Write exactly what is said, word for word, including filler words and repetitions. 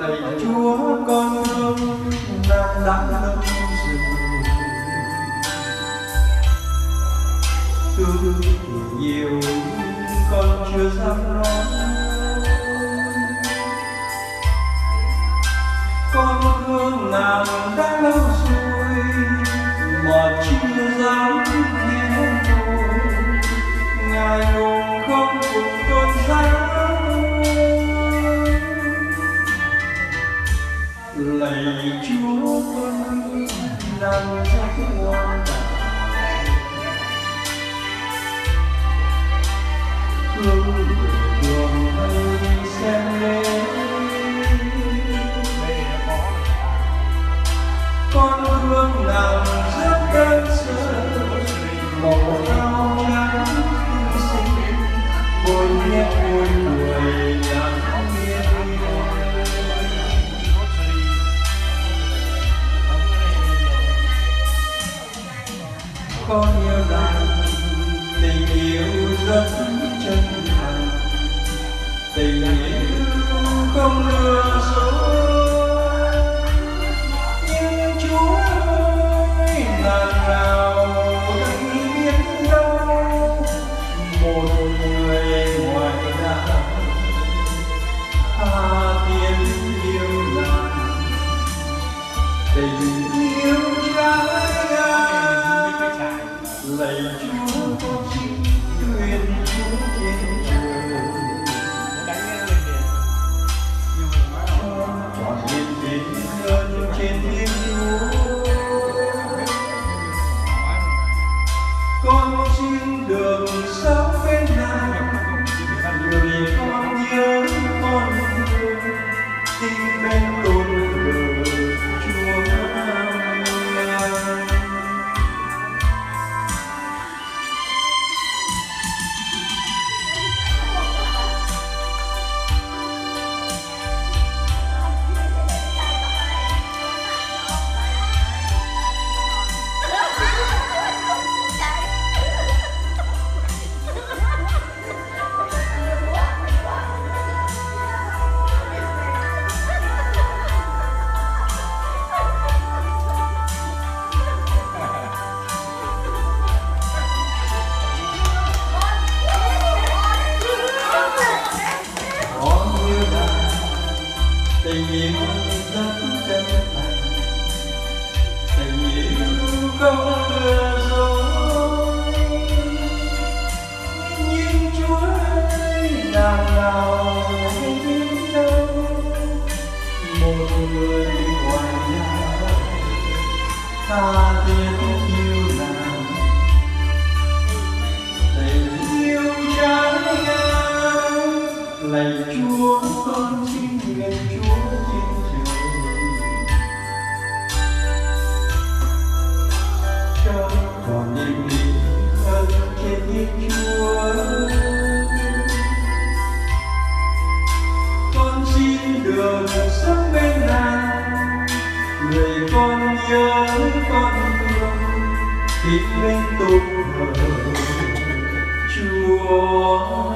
lạy Chúa con thương nàng đã lâm rừng, thương nhiều con chưa dám nói, con thương nàng đã lâu rồi mà chưa dám nghe thôi. Ngài ngùng không cùng con dám, lạy Chúa con nàng rất ngoan đạo, thương đường hay xem lên. Con thương nàng rất đơn sơ, màu áo trắng xinh, môi nhẹ môi cười nàng nghiêng. Con yêu nàng tình yêu rất chân thành, tình yêu không lừa dối. Nhưng Chúa ơi, nàng nào thấy biết đâu, một người ngoại đạo tha tiền yêu nàng, tình yêu trái ngang. Lạy Chúa con xin nguyện Chúa trên trời còn nhìn đến hơn trên thiên Chúa. Con xin được sống bên nàng, người con nhớ con thương, tin bên tôn thờ Chúa. Tình yêu rất chân thành, tình yêu không lừa dối. Nhưng Chúa ơi, nàng nào hay biết đâu, một người ngoài đạo tha thiết yêu nàng, tình yêu trái ngang. Lạy Chúa con xin nguyện Chúa trên trời cho còn niềm tin hơn trên Thiên Chúa. Con xin được sống bên nàng, người con nhớ con thương, tin bên tôn thờ Chúa.